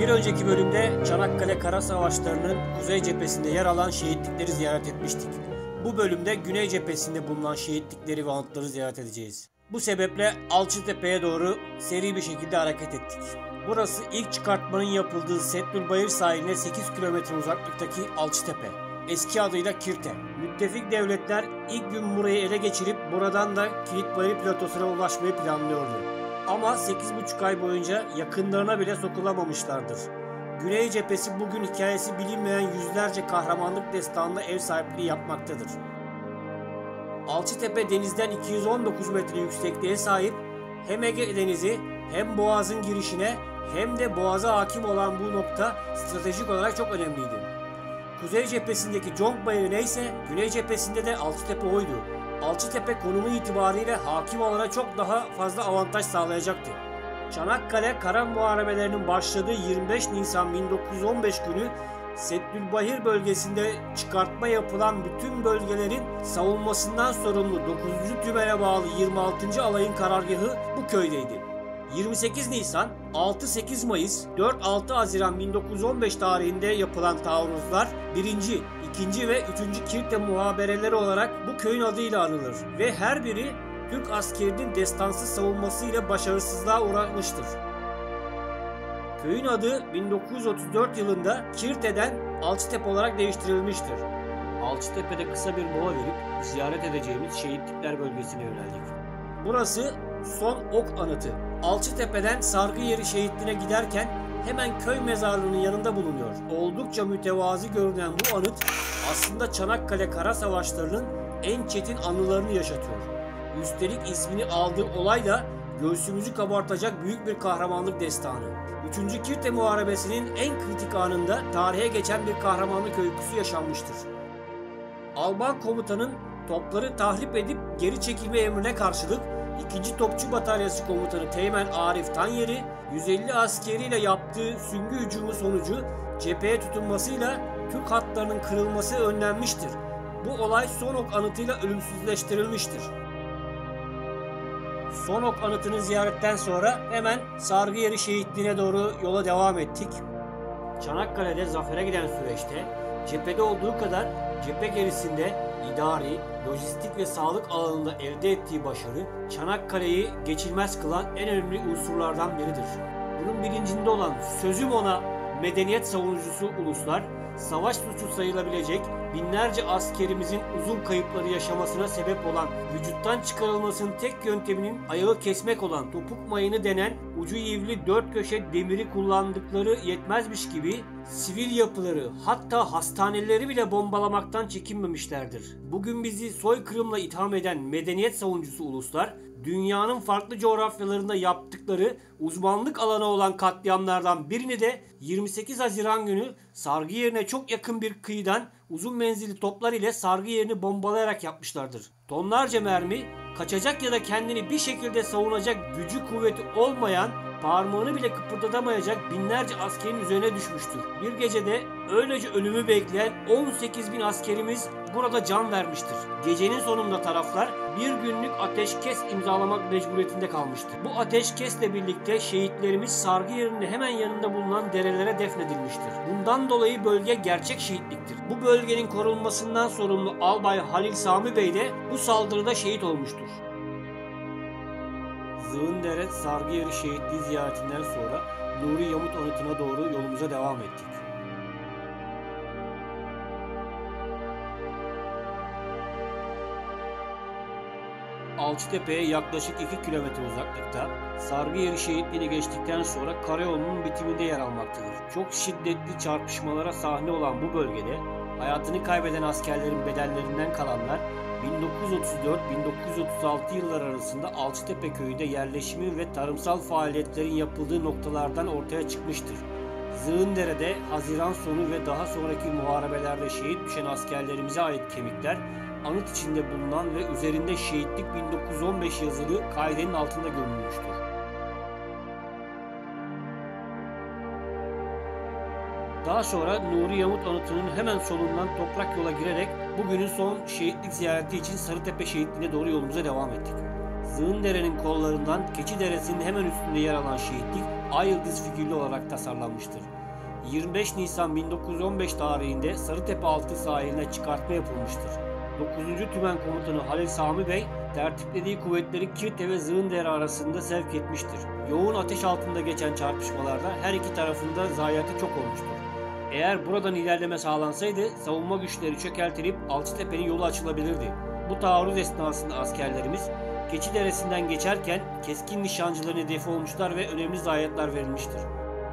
önceki bölümde Çanakkale Kara Savaşları'nın kuzey cephesinde yer alan şehitlikleri ziyaret etmiştik. Bu bölümde güney cephesinde bulunan şehitlikleri ve anıtları ziyaret edeceğiz. Bu sebeple Alçıtepe'ye doğru seri bir şekilde hareket ettik. Burası ilk çıkartmanın yapıldığı Settülbayır sahiline 8 kilometre uzaklıktaki Alçıtepe. Eski adıyla Kirte. Müttefik devletler ilk gün burayı ele geçirip buradan da Kilitbayır platosuna ulaşmayı planlıyordu. Ama 8,5 ay boyunca yakınlarına bile sokulamamışlardır. Güney cephesi bugün hikayesi bilinmeyen yüzlerce kahramanlık destanına ev sahipliği yapmaktadır. Alçıtepe denizden 219 metre yüksekliğe sahip, hem Ege Denizi hem Boğaz'ın girişine hem de Boğaz'a hakim olan bu nokta stratejik olarak çok önemliydi. Kuzey cephesindeki Conk Bayırı neyse, güney cephesinde de Alçıtepe oydu. Alçıtepe konumu itibariyle hakim olana çok daha fazla avantaj sağlayacaktı. Çanakkale Kara Muharebelerinin başladığı 25 Nisan 1915 günü Settülbayır bölgesinde çıkartma yapılan bütün bölgelerin savunmasından sorumlu 9. Tümen'e bağlı 26. Alayın karargahı bu köydeydi. 28 Nisan, 6-8 Mayıs, 4-6 Haziran 1915 tarihinde yapılan taarruzlar 1. 2. ve 3. Kirte muhabereleri olarak bu köyün adıyla anılır ve her biri Türk askerinin destansı savunmasıyla başarısızlığa uğramıştır. Köyün adı 1934 yılında Kirte'den Alçıtepe olarak değiştirilmiştir. Alçıtepe'de kısa bir mola verip ziyaret edeceğimiz şehitlikler bölgesine yöneldik. Burası Son Ok Anıtı. Alçıtepe'den Sargıyeri şehitliğine giderken hemen köy mezarlığının yanında bulunuyor. Oldukça mütevazi görünen bu anıt aslında Çanakkale Kara Savaşları'nın en çetin anılarını yaşatıyor. Üstelik ismini aldığı olay da göğsümüzü kabartacak büyük bir kahramanlık destanı. 3. Kirte Muharebesi'nin en kritik anında tarihe geçen bir kahramanlık öyküsü yaşanmıştır. Alman komutanın topları tahrip edip geri çekilme emrine karşılık 2. Topçu Batalyası Komutanı Teğmen Arif Tanyeri 150 askeriyle yaptığı süngü hücumu sonucu cepheye tutunmasıyla Türk hatlarının kırılması önlenmiştir. Bu olay Son Ok Anıtı'yla ölümsüzleştirilmiştir. Son Ok Anıtı'nı ziyaretten sonra hemen Sargıyeri şehitliğine doğru yola devam ettik. Çanakkale'de zafere giden süreçte cephede olduğu kadar cephe gerisinde idari, lojistik ve sağlık alanında elde ettiği başarı Çanakkale'yi geçilmez kılan en önemli unsurlardan biridir. Bunun bilincinde olan sözüm ona medeniyet savunucusu uluslar, savaş suçu sayılabilecek binlerce askerimizin uzun kayıpları yaşamasına sebep olan, vücuttan çıkarılmasının tek yönteminin ayağı kesmek olan topuk mayını denen ucu yivli dört köşe demiri kullandıkları yetmezmiş gibi sivil yapıları, hatta hastaneleri bile bombalamaktan çekinmemişlerdir. Bugün bizi soykırımla itham eden medeniyet savunucusu uluslar, dünyanın farklı coğrafyalarında yaptıkları uzmanlık alanı olan katliamlardan birini de 28 Haziran günü Sargıyeri'ne çok yakın bir kıyıdan uzun menzilli toplar ile Sargıyeri'ni bombalayarak yapmışlardır. Tonlarca mermi, kaçacak ya da kendini bir şekilde savunacak gücü kuvveti olmayan, parmağını bile kıpırdatamayacak binlerce askerin üzerine düşmüştür. Bir gecede öylece ölümü bekleyen 18.000 askerimiz burada can vermiştir. Gecenin sonunda taraflar bir günlük ateşkes imzalamak mecburiyetinde kalmıştır. Bu ateşkesle birlikte şehitlerimiz Sargıyeri'nin hemen yanında bulunan derelere defnedilmiştir. Bundan dolayı bölge gerçek şehitliktir. Bu bölgenin korunmasından sorumlu Albay Halil Sami Bey de bu saldırıda şehit olmuştur. Zığındere Sargıyeri şehitliği ziyaretinden sonra Nuri Yamut Anıtı'na doğru yolumuza devam ettik. Alçıtepe'ye yaklaşık 2 kilometre uzaklıkta, Sargıyeri şehitliğini geçtikten sonra karayolunun bitiminde yer almaktadır. Çok şiddetli çarpışmalara sahne olan bu bölgede hayatını kaybeden askerlerin bedellerinden kalanlar 1934-1936 yılları arasında Alçıtepe köyünde yerleşimi ve tarımsal faaliyetlerin yapıldığı noktalardan ortaya çıkmıştır. Zığındere'de Haziran sonu ve daha sonraki muharebelerde şehit düşen askerlerimize ait kemikler anıt içinde bulunan ve üzerinde şehitlik 1915 yazılı kaidenin altında gömülmüştür. Daha sonra Nuri Yamut Anıtı'nın hemen solundan toprak yola girerek bugünün son şehitlik ziyareti için Sarıtepe şehitliğine doğru yolumuza devam ettik. Zığındere'nin kollarından Keçi Deresi'nin hemen üstünde yer alan şehitlik ay yıldız figürlü olarak tasarlanmıştır. 25 Nisan 1915 tarihinde Sarıtepe altı sahiline çıkartma yapılmıştır. 9. Tümen Komutanı Halil Sami Bey, tertiplediği kuvvetleri Kirte ve Zığındere arasında sevk etmiştir. Yoğun ateş altında geçen çarpışmalarda her iki tarafında zayiatı çok olmuştur. Eğer buradan ilerleme sağlansaydı savunma güçleri çökeltilip Alçıtepe'nin yolu açılabilirdi. Bu taarruz esnasında askerlerimiz Keçi Deresi'nden geçerken keskin nişancıların hedefi olmuşlar ve önemli zayiatlar verilmiştir.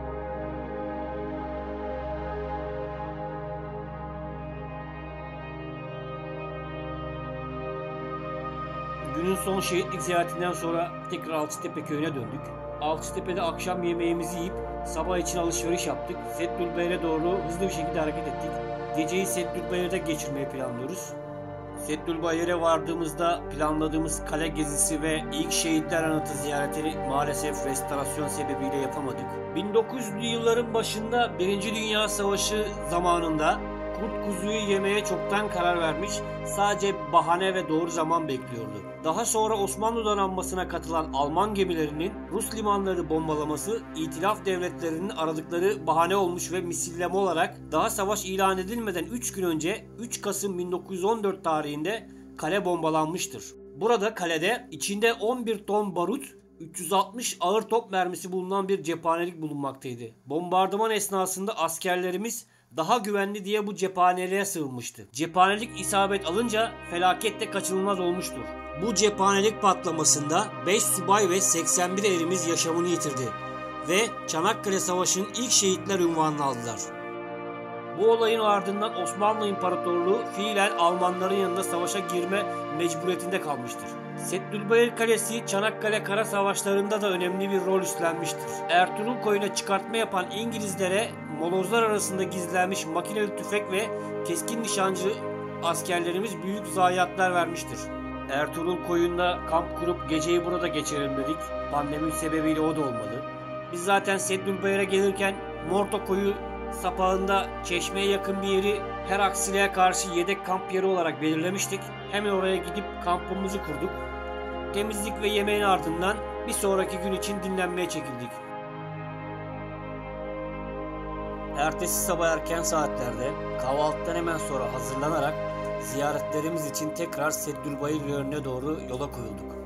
Günün son şehitlik ziyaretinden sonra tekrar Alçıtepe köyüne döndük. Alçıtepe'de akşam yemeğimizi yiyip sabah için alışveriş yaptık. Seddülbayır'a doğru hızlı bir şekilde hareket ettik. Geceyi Seddülbayır'da geçirmeyi planlıyoruz. Seddülbayır'a vardığımızda planladığımız kale gezisi ve ilk şehitler anıtı ziyaretini maalesef restorasyon sebebiyle yapamadık. 1900'lü yılların başında 1. Dünya Savaşı zamanında kurt kuzuyu yemeye çoktan karar vermiş, sadece bahane ve doğru zaman bekliyordu. Daha sonra Osmanlı donanmasına katılan Alman gemilerinin Rus limanları bombalaması, İtilaf devletlerinin aradıkları bahane olmuş ve misilleme olarak daha savaş ilan edilmeden 3 gün önce 3 Kasım 1914 tarihinde kale bombalanmıştır. Burada kalede içinde 11 ton barut, 360 ağır top mermisi bulunan bir cephanelik bulunmaktaydı. Bombardıman esnasında askerlerimiz daha güvenli diye bu cephaneliğe sığınmıştı. Cephanelik isabet alınca felaket de kaçınılmaz olmuştur. Bu cephanelik patlamasında 5 subay ve 81 erimiz yaşamını yitirdi ve Çanakkale Savaşı'nın ilk şehitler unvanını aldılar. Bu olayın ardından Osmanlı İmparatorluğu fiilen Almanların yanında savaşa girme mecburiyetinde kalmıştır. Seddülbayır Kalesi Çanakkale Kara Savaşları'nda da önemli bir rol üstlenmiştir. Ertuğrul Koyun'a çıkartma yapan İngilizlere molozlar arasında gizlenmiş makineli tüfek ve keskin nişancı askerlerimiz büyük zayiatlar vermiştir. Ertuğrul Koyun'da kamp kurup geceyi burada geçirelim dedik. Pandemi sebebiyle o da olmadı. Biz zaten Seddülbayır'a gelirken Morto Koyu sapağında çeşmeye yakın bir yeri her aksiliğe karşı yedek kamp yeri olarak belirlemiştik. Hemen oraya gidip kampımızı kurduk. Temizlik ve yemeğin ardından bir sonraki gün için dinlenmeye çekildik. Ertesi sabah erken saatlerde kahvaltıdan hemen sonra hazırlanarak ziyaretlerimiz için tekrar Seddülbayır yönüne doğru yola koyulduk.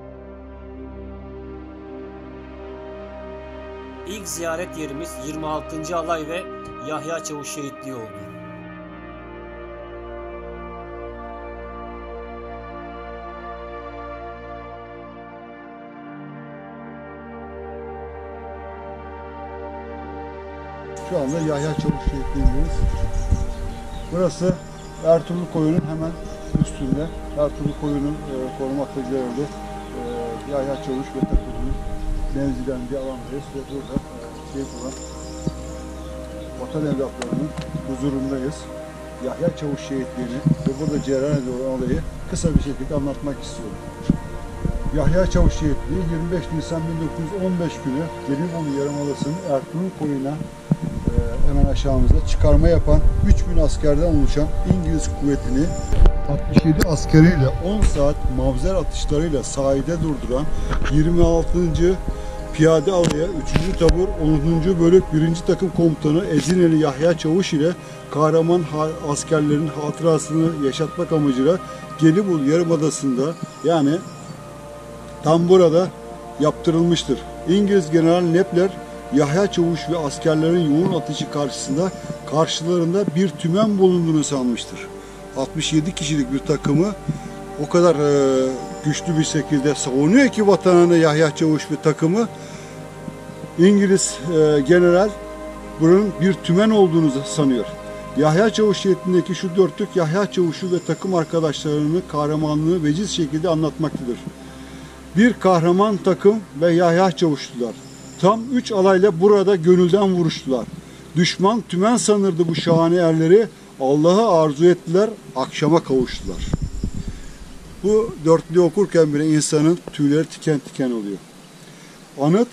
İlk ziyaret yerimiz 26. Alay ve Yahya Çavuş Şehitliği oldu. Şu anda Yahya Çavuş Şehitliği'ndeyiz. Burası Ertuğrul Koyun'un hemen üstünde. Ertuğrul Koyun'un korumakta görevli Yahya Çavuş ve takımının mevzilendiği alandayız ve burada şehit olan vatan evlatlarının huzurundayız. Yahya Çavuş Şehitliği'ni ve burada cereyan edilen olayı kısa bir şekilde anlatmak istiyorum. Yahya Çavuş Şehitliği 25 Nisan 1915 günü Gelibolu Yarımadası'nın Ertuğrul Koyun'a hemen aşağımızda çıkarma yapan 3000 askerden oluşan İngiliz kuvvetini 67 askeriyle 10 saat mavzer atışlarıyla sahilde durduran 26. Piyade Alaya 3. Tabur 10. Bölük 1. Takım Komutanı Ezineli Yahya Çavuş ile kahraman askerlerin hatırasını yaşatmak amacıyla Gelibolu Yarımadası'nda yani tam burada yaptırılmıştır. İngiliz General Nepler Yahya Çavuş ve askerlerin yoğun ateşi karşılarında bir tümen bulunduğunu sanmıştır. 67 kişilik bir takımı o kadar güçlü bir şekilde savunuyor ki vatanını Yahya Çavuş ve takımı. İngiliz general buranın bir tümen olduğunu sanıyor. Yahya Çavuş şehrindeki şu dörtlük Yahya Çavuş'u ve takım arkadaşlarını kahramanlığı veciz şekilde anlatmaktadır. Bir kahraman takım ve Yahya Çavuş'tular. Tam 3 alayla burada gönülden vuruştular. Düşman tümen sanırdı bu şahane erleri. Allah'ı arzu ettiler, akşama kavuştular. Bu dörtlüğü okurken bile insanın tüyleri tiken tiken oluyor. Anıt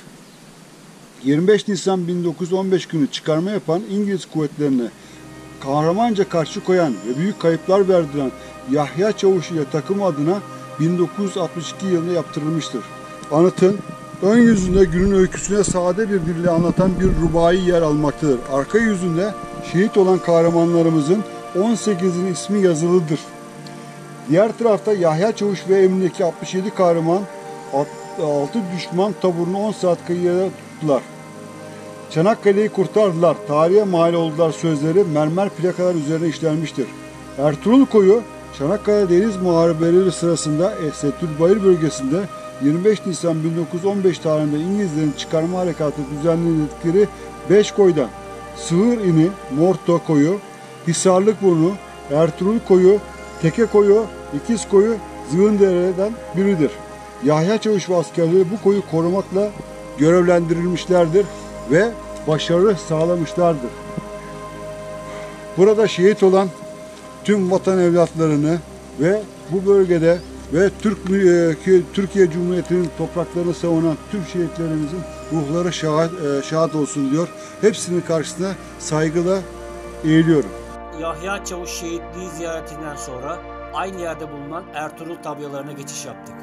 25 Nisan 1915 günü çıkarma yapan İngiliz kuvvetlerine kahramanca karşı koyan ve büyük kayıplar verdiren Yahya Çavuş ile takım adına 1962 yılında yaptırılmıştır. Anıtın ön yüzünde günün öyküsüne sade bir dille anlatan bir rubai yer almaktadır. Arka yüzünde şehit olan kahramanlarımızın 18'in ismi yazılıdır. Diğer tarafta Yahya Çavuş ve emrindeki 67 kahraman 6 düşman taburunu 10 saat kıyıya tuttular. Çanakkale'yi kurtardılar, tarihe mal oldular sözleri mermer plakalar üzerine işlenmiştir. Ertuğrul Koyu, Çanakkale Deniz Muharebeleri sırasında Settülbayır bölgesinde 25 Nisan 1915 tarihinde İngilizlerin çıkarma harekatı düzenledikleri 5 koydan Sığır İni, Morto Koyu, Hisarlıkburnu, Ertuğrul Koyu, Teke Koyu, İkiz Koyu, Zığındere'den biridir. Yahya Çavuş ve askerleri bu koyu korumakla görevlendirilmişlerdir ve başarı sağlamışlardır. Burada şehit olan tüm vatan evlatlarını ve bu bölgede ve Türkiye Cumhuriyeti'nin topraklarını savunan tüm şehitlerimizin ruhları şahat olsun diyor. Hepsinin karşısına saygıyla eğiliyorum. Yahya Çavuş şehitliği ziyaretinden sonra aynı yerde bulunan Ertuğrul tabyalarına geçiş yaptık.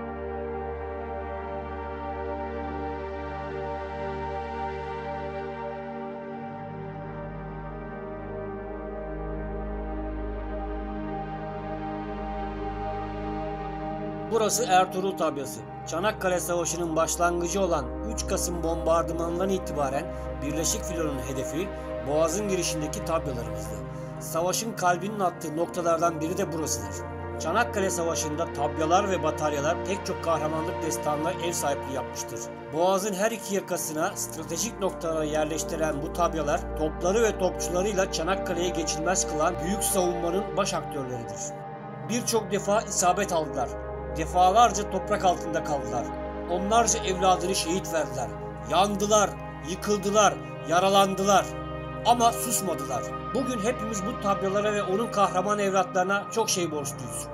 Burası Ertuğrul tabyası. Çanakkale Savaşı'nın başlangıcı olan 3 Kasım bombardımanından itibaren Birleşik Filo'nun hedefi Boğaz'ın girişindeki tabyalarımızdı. Savaşın kalbinin attığı noktalardan biri de burasıdır. Çanakkale Savaşı'nda tabyalar ve bataryalar pek çok kahramanlık destanına ev sahipliği yapmıştır. Boğaz'ın her iki yakasına stratejik noktalara yerleştirilen bu tabyalar topları ve topçularıyla Çanakkale'ye geçilmez kılan büyük savunmanın baş aktörleridir. Birçok defa isabet aldılar. Defalarca toprak altında kaldılar. Onlarca evladını şehit verdiler. Yandılar, yıkıldılar, yaralandılar. Ama susmadılar. Bugün hepimiz bu tabyalara ve onun kahraman evlatlarına çok şey borçluyuz.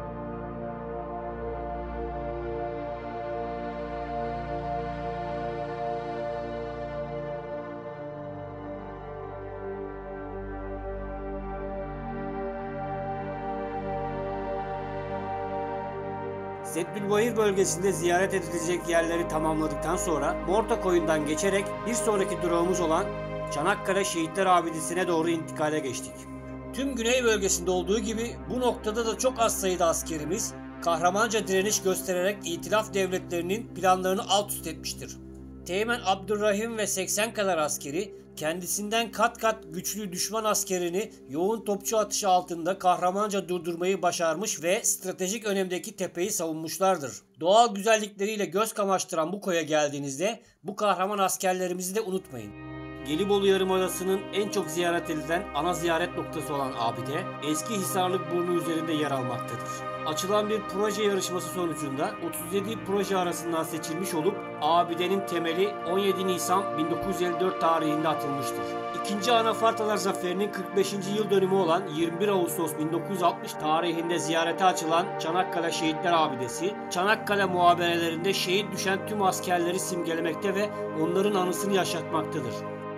Settülbayır bölgesinde ziyaret edilecek yerleri tamamladıktan sonra Morta Koyun'dan geçerek bir sonraki durağımız olan Çanakkale Şehitler Abidesi'ne doğru intikale geçtik. Tüm güney bölgesinde olduğu gibi bu noktada da çok az sayıda askerimiz kahramanca direniş göstererek İtilaf devletlerinin planlarını alt üst etmiştir. Teğmen Abdurrahim ve 80 kadar askeri kendisinden kat kat güçlü düşman askerini yoğun topçu atışı altında kahramanca durdurmayı başarmış ve stratejik önemdeki tepeyi savunmuşlardır. Doğal güzellikleriyle göz kamaştıran bu koya geldiğinizde bu kahraman askerlerimizi de unutmayın. Gelibolu Yarımadası'nın en çok ziyaret edilen ana ziyaret noktası olan abide eski Hisarlıkburnu üzerinde yer almaktadır. Açılan bir proje yarışması sonucunda 37 proje arasından seçilmiş olup abidenin temeli 17 Nisan 1954 tarihinde atılmıştır. İkinci Anafartalar Zaferi'nin 45. yıl dönümü olan 21 Ağustos 1960 tarihinde ziyarete açılan Çanakkale Şehitler Abidesi, Çanakkale muhaberelerinde şehit düşen tüm askerleri simgelemekte ve onların anısını yaşatmaktadır.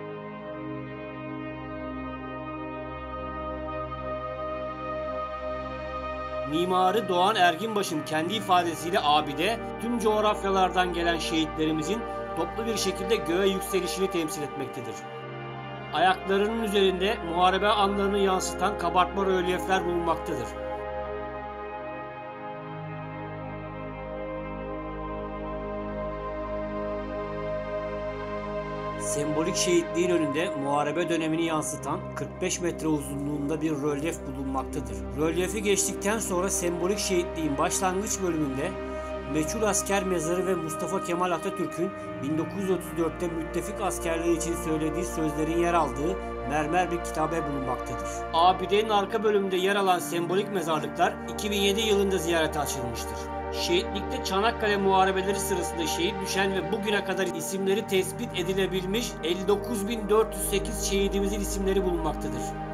Mimarı Doğan Erginbaş'ın kendi ifadesiyle abide, tüm coğrafyalardan gelen şehitlerimizin toplu bir şekilde göğe yükselişini temsil etmektedir. Ayaklarının üzerinde muharebe anlarını yansıtan kabartma rölyefler bulunmaktadır. Sembolik şehitliğin önünde muharebe dönemini yansıtan 45 metre uzunluğunda bir rölyef bulunmaktadır. Rölyefi geçtikten sonra sembolik şehitliğin başlangıç bölümünde meçhul asker mezarı ve Mustafa Kemal Atatürk'ün 1934'te müttefik askerler için söylediği sözlerin yer aldığı mermer bir kitabe bulunmaktadır. Abidenin arka bölümünde yer alan sembolik mezarlıklar 2007 yılında ziyarete açılmıştır. Şehitlikte Çanakkale muharebeleri sırasında şehit düşen ve bugüne kadar isimleri tespit edilebilmiş 59.408 şehidimizin isimleri bulunmaktadır.